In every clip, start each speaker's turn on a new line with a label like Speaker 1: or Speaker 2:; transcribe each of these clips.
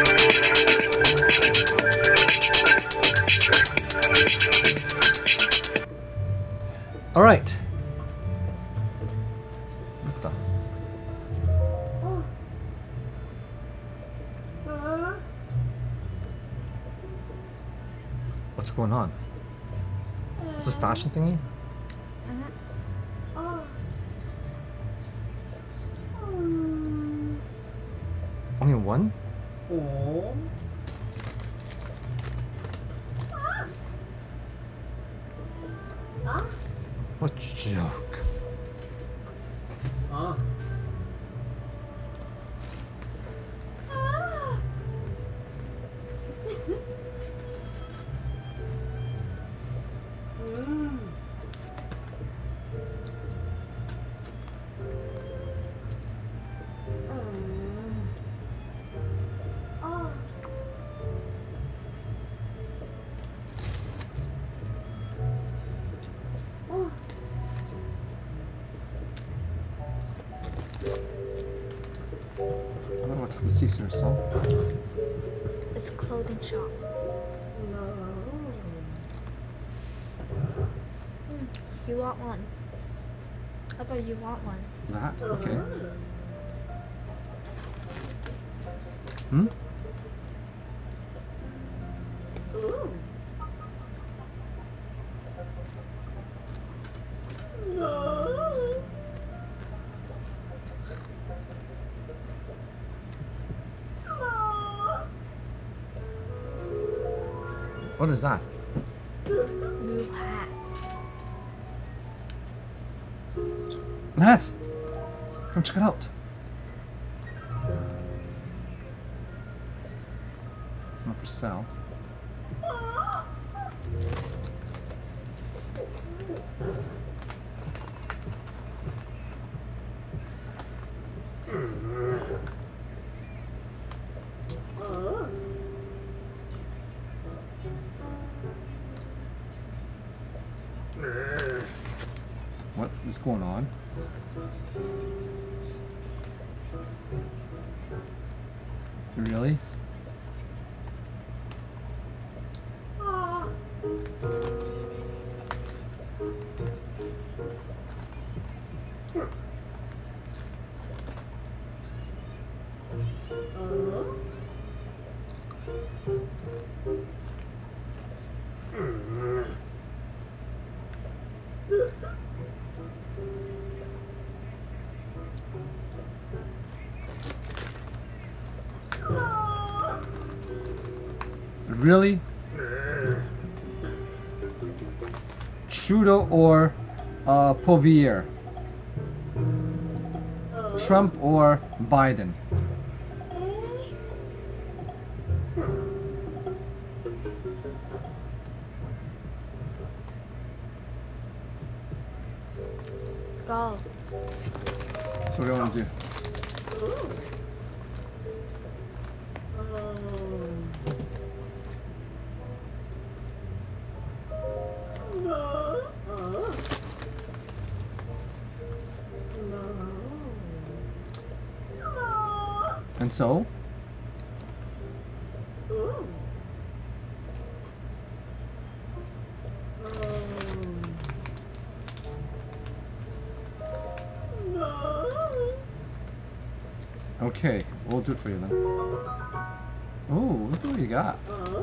Speaker 1: All right. What the? What's going on? Is this a fashion thingy? Only one? What joke? Cece herself.
Speaker 2: It's a clothing shop. You want one? How about you want one?
Speaker 1: That? Okay. Hmm? What is that?
Speaker 2: New hat.
Speaker 1: Nat! Come check it out. Not for sale. What is going on? Really? Really? Trudeau or Povier? Trump or Biden?
Speaker 2: Go.
Speaker 1: That's what I want to do. And so? Okay, we'll do it for you then. Oh, look what you got.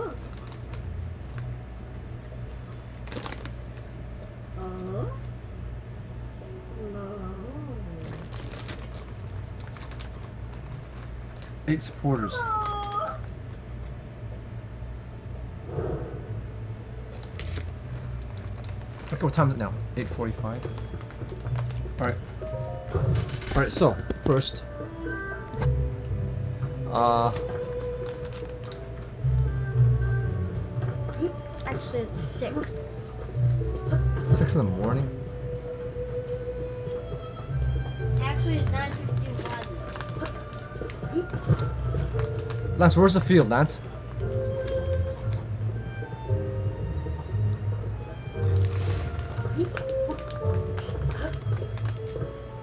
Speaker 1: Eight supporters. Okay, what time is it now? 8:45. Alright. Alright, so, first.
Speaker 2: Actually, it's 6.
Speaker 1: 6 in the morning?
Speaker 3: Actually, it's 9:51.
Speaker 1: Lance, where's the field, Lance?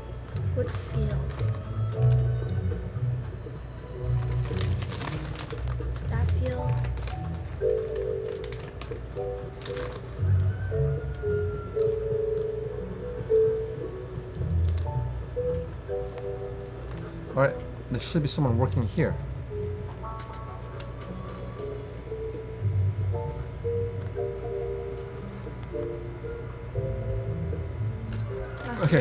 Speaker 2: What field?
Speaker 1: Alright, there should be someone working here. Okay.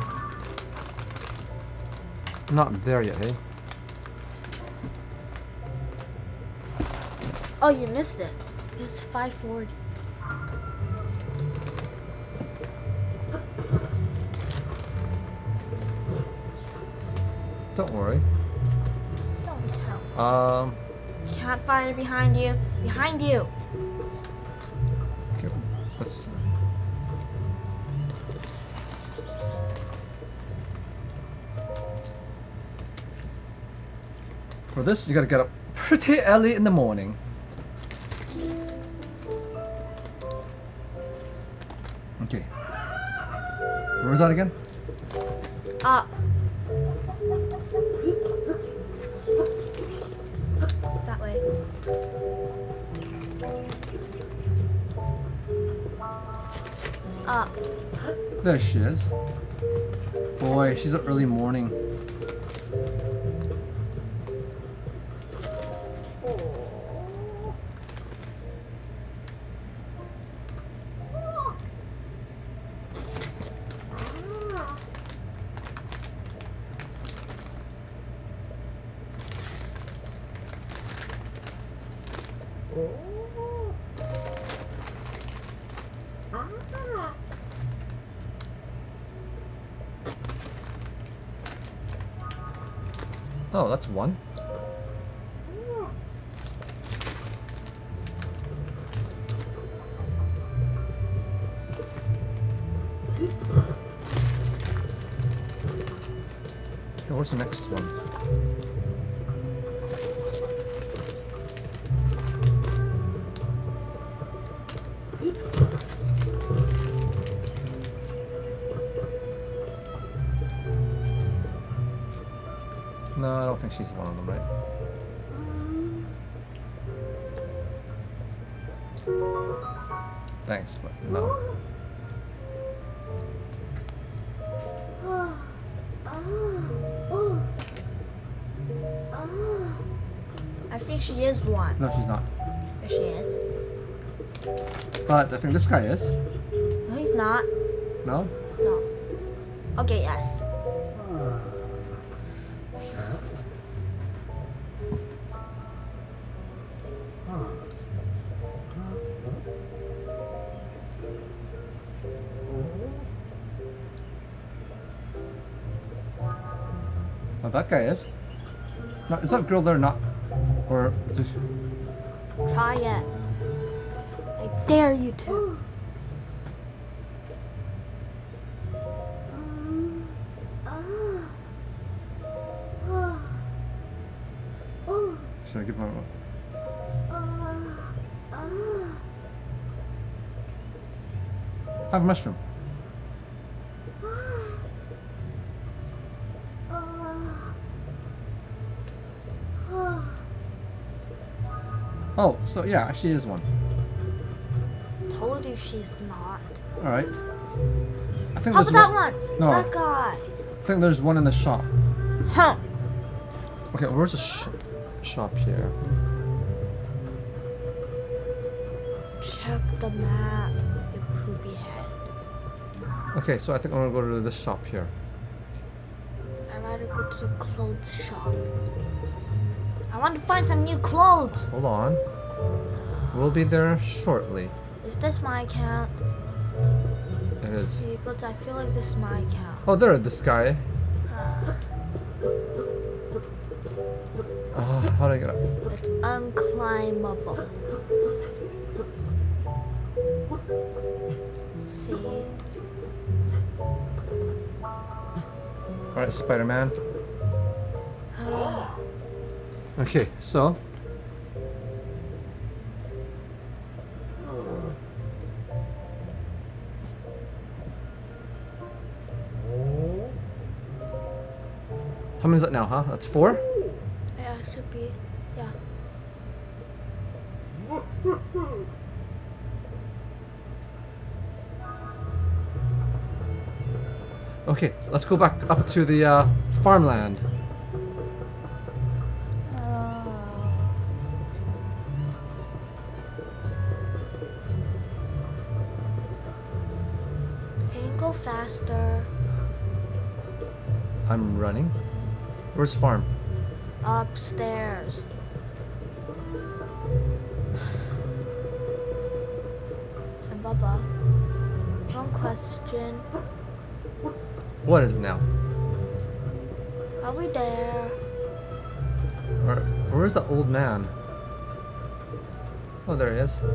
Speaker 1: Not there yet, hey?
Speaker 2: Oh, you missed it. It's 5:40.
Speaker 1: Don't worry.
Speaker 2: Don't tell. Can't find it behind you. Behind you.
Speaker 1: Okay, let's. For this, you gotta get up pretty early in the morning. Okay. Where's that again?
Speaker 2: Up. That way. Up.
Speaker 1: There she is. Boy, she's up early morning. Oh, that's one. Okay, where's the next one? No, I don't think she's one of them, right? Thanks, but no.
Speaker 2: I think she is one.
Speaker 1: No, she's not.
Speaker 2: There she is.
Speaker 1: But I think this guy is.
Speaker 2: No, he's not.
Speaker 1: No?
Speaker 2: No. Okay, yes.
Speaker 1: Oh, that guy is. No, is that girl there not? Or just...
Speaker 2: Try it. I dare you to.
Speaker 1: Should I give her a... Have a mushroom. Oh, so yeah, she is one.
Speaker 2: Told you she's not.
Speaker 1: Alright. I think
Speaker 2: How
Speaker 1: there's
Speaker 2: about that one?
Speaker 1: No.
Speaker 2: That guy.
Speaker 1: I think there's one in the shop.
Speaker 2: Huh.
Speaker 1: Okay, where's the shop here?
Speaker 2: Check the map, you poopy head.
Speaker 1: Okay, so I think I'm gonna go to this shop here.
Speaker 2: I'd rather go to the clothes shop. I want to find some new clothes.
Speaker 1: Hold on. We'll be there shortly.
Speaker 2: Is this my account?
Speaker 1: It is.
Speaker 2: Because I feel like this is my account.
Speaker 1: Oh, there, this guy. How do I get up?
Speaker 2: It's unclimbable. See?
Speaker 1: Alright, Spider-Man. Okay, so. How many is that now, huh? That's 4?
Speaker 2: Yeah, it should be. Yeah.
Speaker 1: Okay, let's go back up to the farmland.
Speaker 2: Go faster.
Speaker 1: I'm running. Where's farm?
Speaker 2: Upstairs. And Bubba, one question.
Speaker 1: What is it now?
Speaker 2: Are we there?
Speaker 1: Where's the old man? Oh, there he is.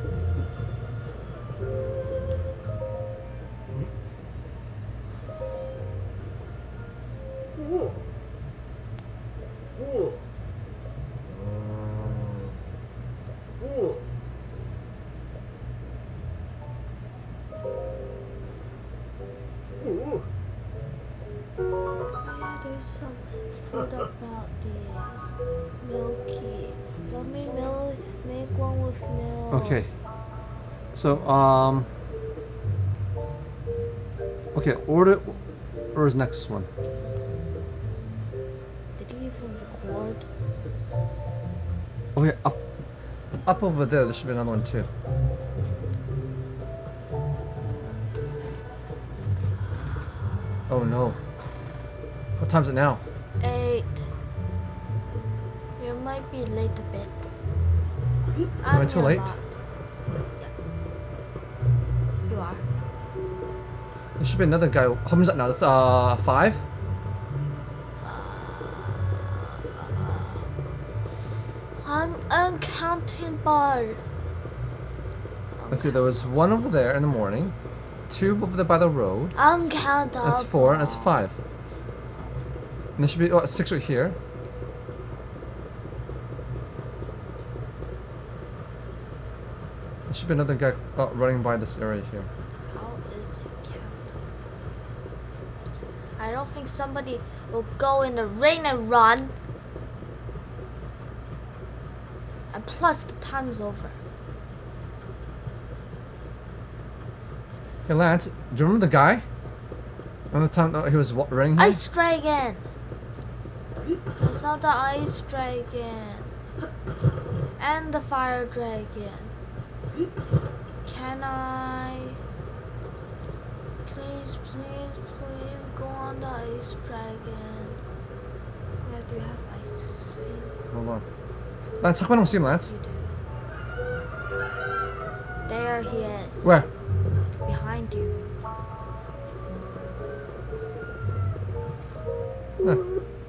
Speaker 2: Yeah, there's some food about this. Milky. Let me make one with milk.
Speaker 1: Okay. So, okay, order. Where's next one?
Speaker 2: Did you even record?
Speaker 1: Okay, up over there. There should be another one too. Oh no. What time is it now?
Speaker 2: 8. You might be late a bit.
Speaker 1: Am I too late?
Speaker 2: Not. Yeah. You are.
Speaker 1: There should be another guy. How many is that now? That's 5?
Speaker 2: I'm counting bar.
Speaker 1: Let's see. There was one over there in the morning, 2 over there by the road.
Speaker 2: Uncountable.
Speaker 1: That's 4. And that's 5. And there should be 6 right here. There should be another guy running by this area here.
Speaker 2: How is it counted? I don't think somebody will go in the rain and run. And plus the time's over.
Speaker 1: Hey Lance, do you remember the guy? Remember the time that he was running here?
Speaker 2: Ice dragon! I saw the ice dragon. And the fire dragon. Can I please go on the ice dragon? Where do you have ice cream?
Speaker 1: Hold on. Lance, how come I don't see him, Lance?
Speaker 2: You do. There he is.
Speaker 1: Where?
Speaker 2: Behind you.
Speaker 1: Huh.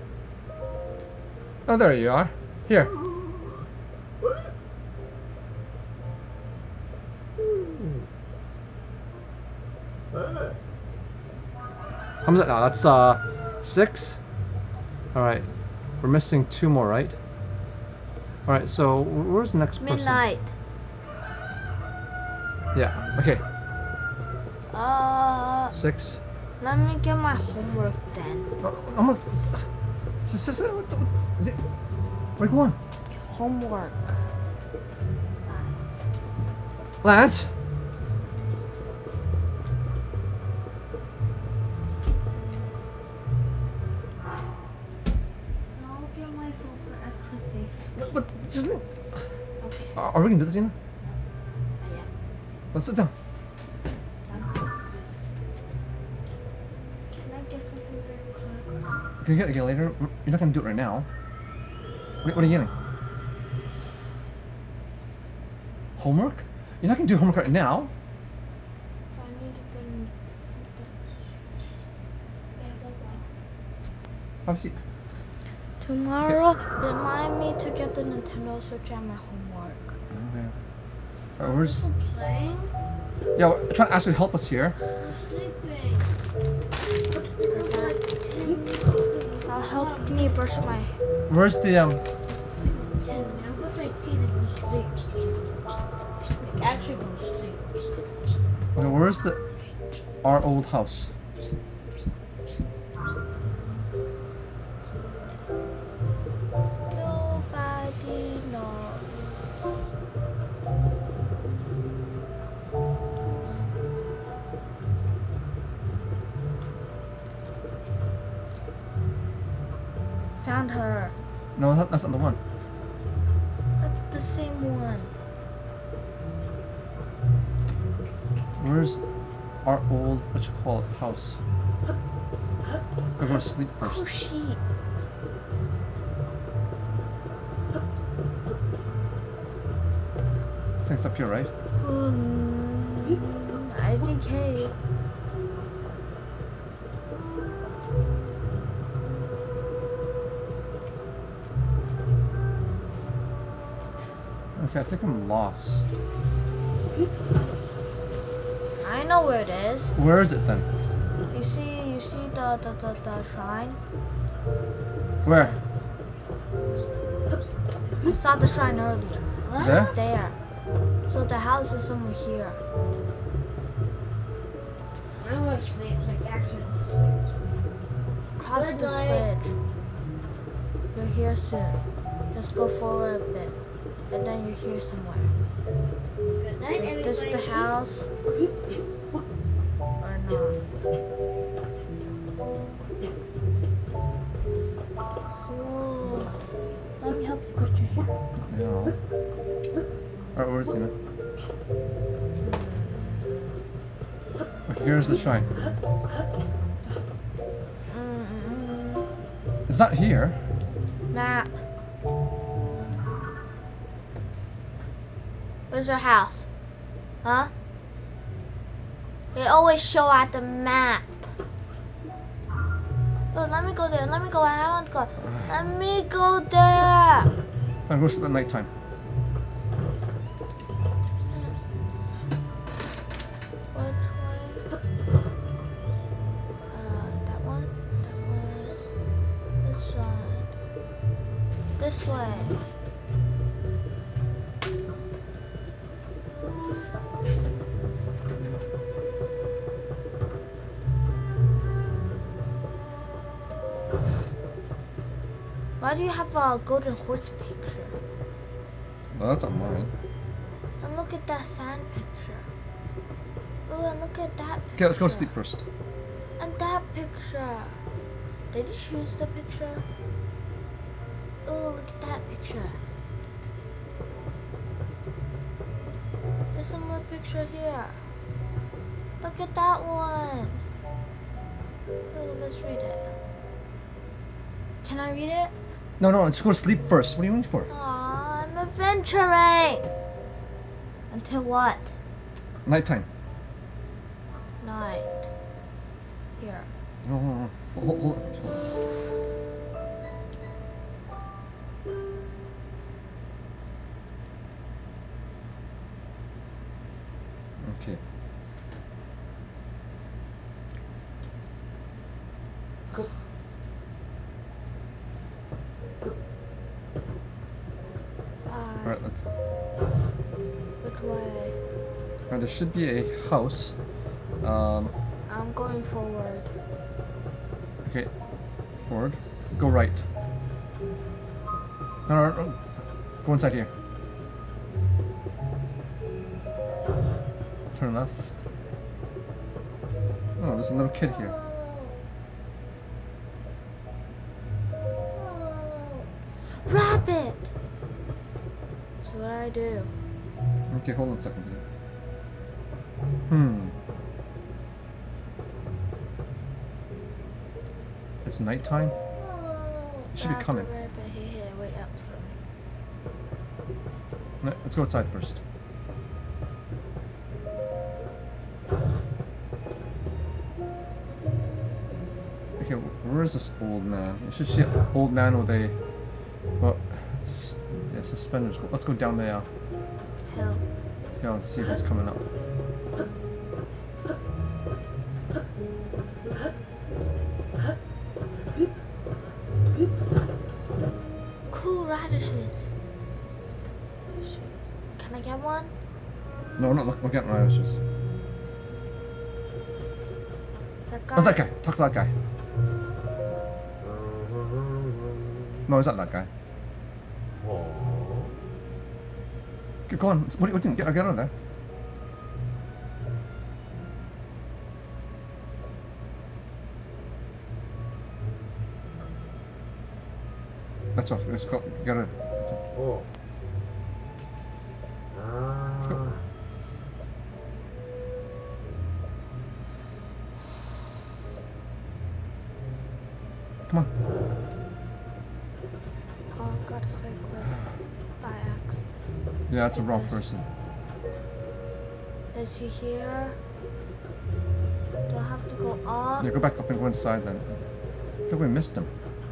Speaker 1: Oh, there you are. Here. How much is that now? That's 6? Alright. We're missing 2 more, right? Alright, so where's the next person?
Speaker 2: Midnight.
Speaker 1: Yeah, okay. 6.
Speaker 2: Let me get my homework then.
Speaker 1: Almost. Is it? Where are you going?
Speaker 2: Homework.
Speaker 1: Lance?
Speaker 2: I'll get my phone for extra safe.
Speaker 1: What? Just.
Speaker 2: Okay.
Speaker 1: Are we gonna do this, Ian?
Speaker 2: Yeah.
Speaker 1: Let's sit down.
Speaker 2: Can I get something very quick?
Speaker 1: Can you get it again later? You're not gonna do it right now. What are you getting? Homework? You're not gonna do homework right now.
Speaker 2: I need to go. Yeah, bye-bye.
Speaker 1: Obviously.
Speaker 2: Tomorrow, remind me to get the Nintendo Switch and my homework.
Speaker 1: Okay. Where's?
Speaker 3: Playing?
Speaker 1: Yeah, we're trying to ask you to help us here.
Speaker 3: Sleeping.
Speaker 2: I'll help me brush my.
Speaker 1: Where's the
Speaker 3: 10 minutes. I'm going to teeth and go sleep. Actually go sleep.
Speaker 1: Okay, where's our old house?
Speaker 2: Nobody knows. Found her.
Speaker 1: No, that's not the one.
Speaker 2: That's the same one.
Speaker 1: Where's? our old, what you call it, house. We're going to sleep first.
Speaker 2: Oh, sheep.
Speaker 1: I think it's up here, right?
Speaker 2: I think hey.
Speaker 1: Okay, I think I'm lost.
Speaker 2: I know where it is.
Speaker 1: Where is it then?
Speaker 2: You see the shrine?
Speaker 1: Where?
Speaker 2: I saw the shrine earlier.
Speaker 1: There?
Speaker 2: There. So the house is somewhere here.
Speaker 3: I want to sleep, like actually.
Speaker 2: Cross
Speaker 3: Good
Speaker 2: this
Speaker 3: night.
Speaker 2: bridge. You're here soon. Just go forward a bit. And then you're here somewhere.
Speaker 3: Good night,
Speaker 2: Is this
Speaker 3: everybody.
Speaker 2: the house? Or not? Ooh.
Speaker 3: Let me help you put your hair.
Speaker 1: Yeah. Alright, where's Dina? Okay, here's the shrine. It's not here.
Speaker 2: Map. Where's your house? Huh? They always show at the map. Oh, let me go there. Let me go. I want to go. Let me go there.
Speaker 1: I'm going to sleep at night time.
Speaker 2: Which way? That one? That one? This one? This way. Why do you have a golden horse picture?
Speaker 1: Well, that's on mine.
Speaker 2: And look at that sand picture. Oh, and look at that picture.
Speaker 1: Okay, let's go sleep first.
Speaker 2: And that picture. Did you choose the picture? Oh, look at that picture. There's some more picture here. Look at that one. Oh, let's read it. Can I read it?
Speaker 1: No, let's go to sleep first. What are you waiting for?
Speaker 2: Aw, I'm adventuring. Until what?
Speaker 1: Nighttime.
Speaker 2: Night. Here.
Speaker 1: No. Hold it. Okay. Alright, let's.
Speaker 2: Which way?
Speaker 1: Alright, there should be a house.
Speaker 2: I'm going forward.
Speaker 1: Okay. Forward. Go right. No. Go inside here. Turn left. Oh, there's a little kid here.
Speaker 2: Rabbit! So what do I do?
Speaker 1: Okay, hold on a second. It's nighttime. It should be coming.
Speaker 2: Rabbit, here, wait up for me.
Speaker 1: No, let's go outside first. Okay, where is this old man? You should see an old man with a, well, yeah, suspenders. Let's go down the hill and see if he's coming up.
Speaker 2: Cool radishes. Can I get one?
Speaker 1: No, we're not looking. We're getting radishes.
Speaker 2: That guy?
Speaker 1: Oh, that guy. Talk to that guy. No, it's not that guy. Go on. What do you think? Get out of there. That's off. Let's go. Get it. Let's go. Come on.
Speaker 2: Oh, I got a secret by accident.
Speaker 1: Yeah, that's a wrong person.
Speaker 2: Is he here? Do I have to go up?
Speaker 1: Yeah, go back up and go inside then. I think we missed him.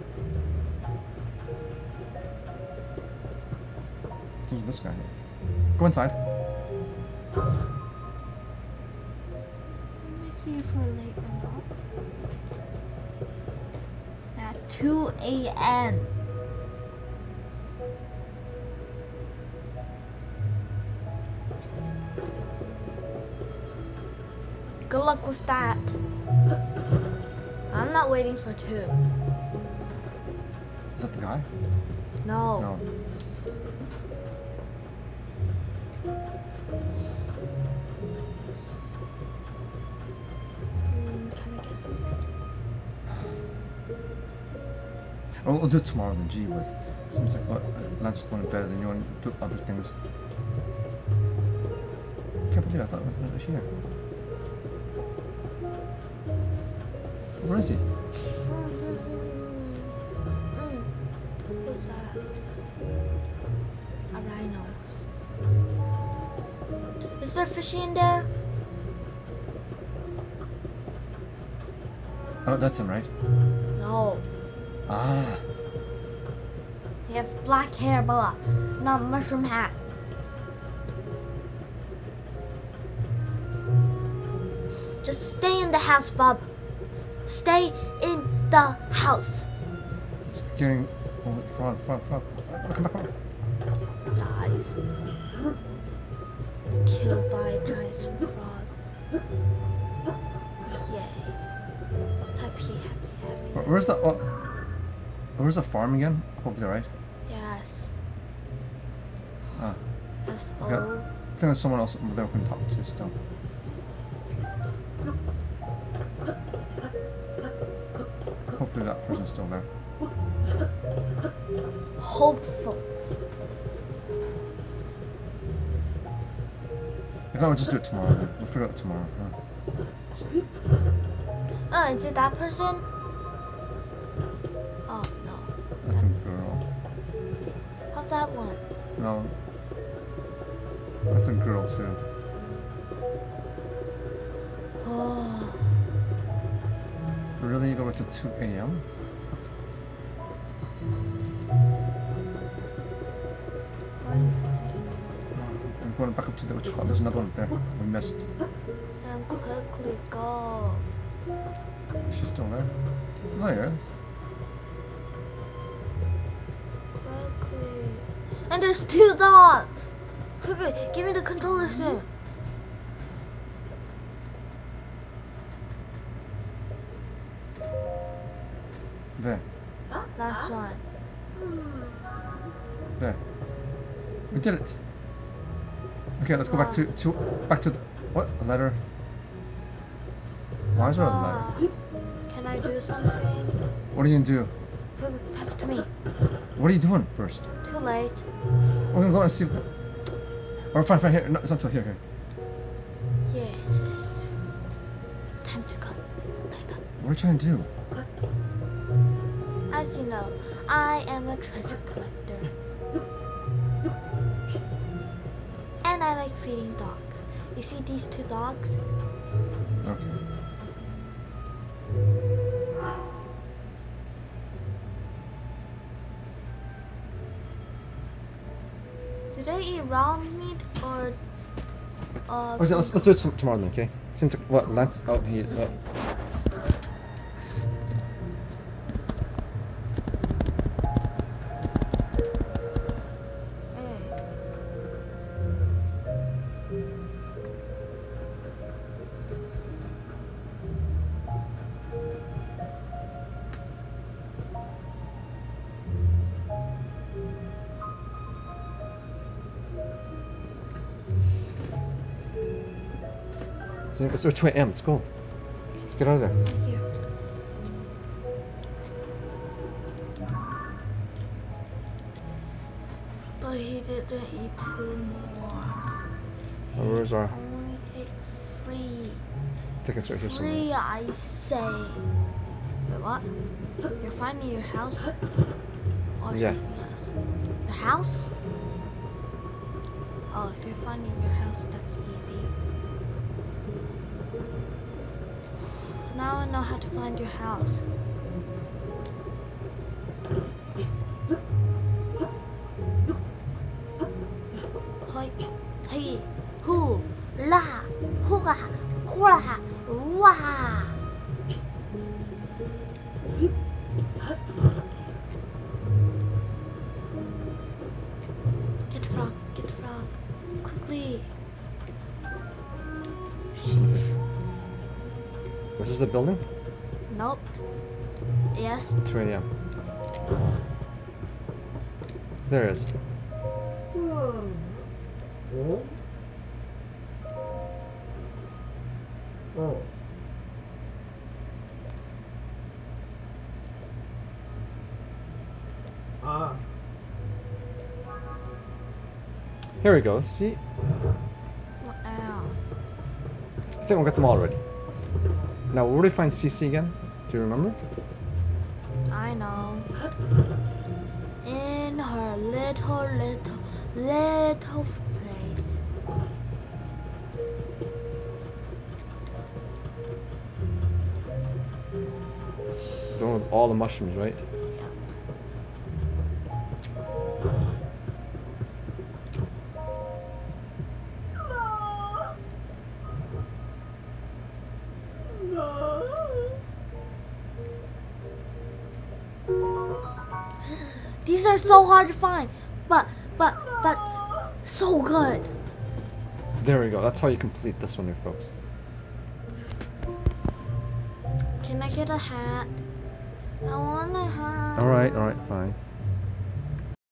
Speaker 1: Who's this guy? Go inside.
Speaker 3: Let me see if we're late or not. At 2 a.m.
Speaker 2: Good luck with that. I'm not waiting for 2.
Speaker 1: Is that the guy?
Speaker 2: No.
Speaker 1: No.
Speaker 2: Can I get something?
Speaker 1: Oh, we'll do it tomorrow then. Gee whiz. Seems like Lance going to bed and you want to do other things. Can't believe I thought it was here. Where is he?
Speaker 2: Who's that? A rhino. Is there fishy in there?
Speaker 1: Oh, that's him, right?
Speaker 2: No.
Speaker 1: Ah.
Speaker 2: He has black hair, but not mushroom hat. Just stay in the house, Bob. Stay in the house.
Speaker 1: It's getting... Oh, frog. Come back.
Speaker 2: Dies. Killed by a giant super frog. Yay. Happy.
Speaker 1: Where's the... Oh, where's the farm again? Over there, right?
Speaker 2: Yes.
Speaker 1: Ah.
Speaker 2: Yes.
Speaker 1: Okay. I think there's someone else over there we can talk to still. Hopefully that person's still there.
Speaker 2: Hopeful.
Speaker 1: If not, we'll just do it tomorrow then. We'll figure it out tomorrow. Huh?
Speaker 2: Is it that person? Oh, no.
Speaker 1: That's a girl.
Speaker 2: How that one?
Speaker 1: No. That's a girl too.
Speaker 2: Oh.
Speaker 1: Really? You go with the 2 a.m.? I'm going back up to the what you call it. There's another one up there. We missed.
Speaker 2: And quickly go.
Speaker 1: Is she still there? Oh yeah.
Speaker 2: Quickly. And there's 2 dogs. Quickly, give me the controller soon.
Speaker 1: There.
Speaker 2: Last one.
Speaker 1: There. We did it. Okay, let's go back to back to the what? A letter. Why is there a letter?
Speaker 2: Can I do something?
Speaker 1: What are you gonna do?
Speaker 2: Quickly, pass it to me.
Speaker 1: What are you doing first?
Speaker 2: Too late.
Speaker 1: We're gonna go and see. Or fine, here. No, it's not till here.
Speaker 2: Yes. Time to go.
Speaker 1: What are you trying to do?
Speaker 2: As you know, I am a treasure collector. And I like feeding dogs. You see these 2 dogs?
Speaker 1: Okay.
Speaker 2: Do they eat raw meat or
Speaker 1: Let's do it tomorrow then, okay? Since what Lance? Oh, he. So it's 2 a.m. Let's go. Let's get out of there.
Speaker 2: Thank you. But he didn't eat 2 more.
Speaker 1: Where's our?
Speaker 2: Only ate 3.
Speaker 1: I think it's right here somewhere.
Speaker 2: 3, I say. Wait, what? You're finding your house? Or
Speaker 1: Yeah.
Speaker 2: something else? The house? Oh, if you're finding your house, that's easy. Now I know how to find your house. Hoi, hey, hu, la, hura, kura, wah. Get the frog, get the frog. Quickly.
Speaker 1: Was this the building?
Speaker 2: Nope. Yes.
Speaker 1: 2 a.m. There it is. Here we go. See?
Speaker 2: Wow.
Speaker 1: I think we got them all already. Now, where do we find Cece again? Do you remember?
Speaker 2: I know. In her little place.
Speaker 1: The one with all the mushrooms, right?
Speaker 2: Yep. These are so hard to find, but so good.
Speaker 1: There we go. That's how you complete this one, here, folks.
Speaker 2: Can I get a hat? I want a hat.
Speaker 1: All right, fine.